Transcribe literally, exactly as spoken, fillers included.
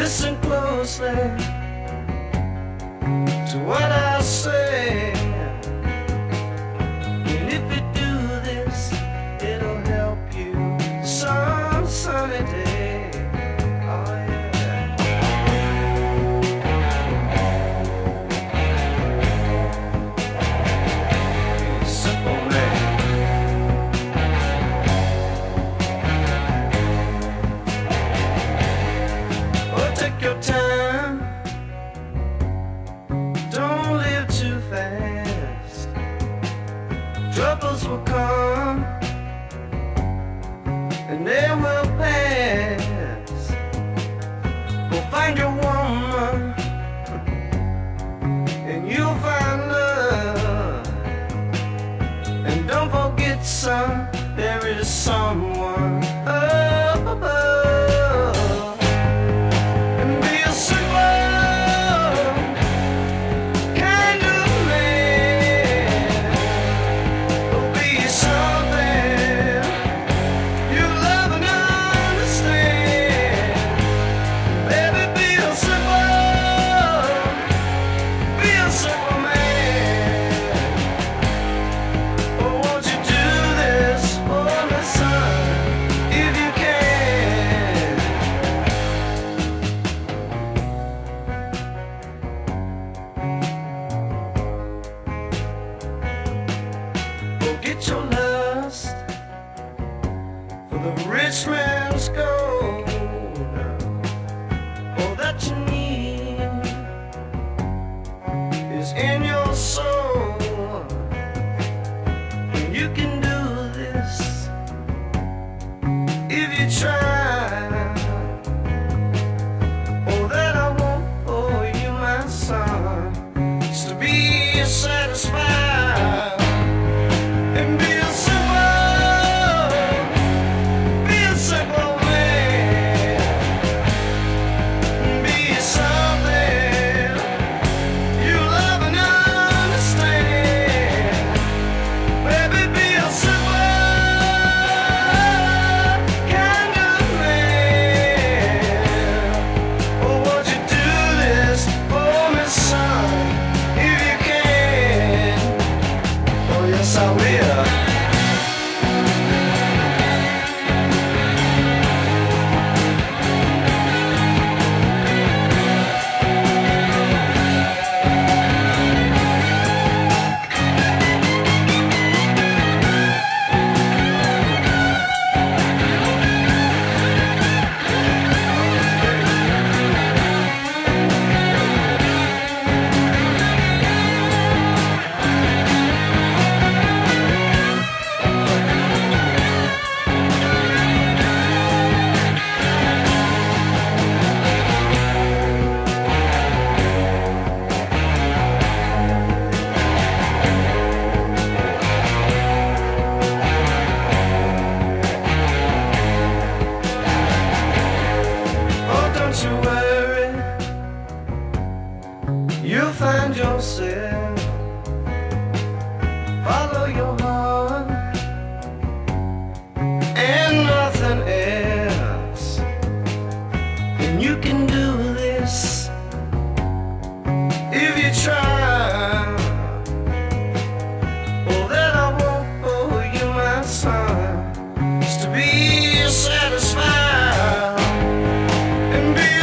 Listen closely to what I say, and if you do this, it'll help you some sunny day. Oh yeah. Be a simple man. Oh, take your time. Don't live too fast. Troubles will come and they will pass. Well, find your woman and you'll find love. And don't forget, son, there is someone up above. And be a simple kind of man. Or be something you love and understand. Baby, be a simple, be a simple man. Oh, won't you do this for me, son, if you can? Forget your lust for the rich man's gold. All that you need is in your soul. And you can do this if you try. All that I want for you, my son, is to be satisfied. And be a simple, be a simple man. Be something you love and understand. Baby, be a simple kind of man. Oh, won't you do this for me, son, if you can? Oh, yes, I will. Oh, don't you worry, you'll find yourself. Follow your heart and nothing else. And you can do this if you try. All that I want for you, my son, is to be satisfied and be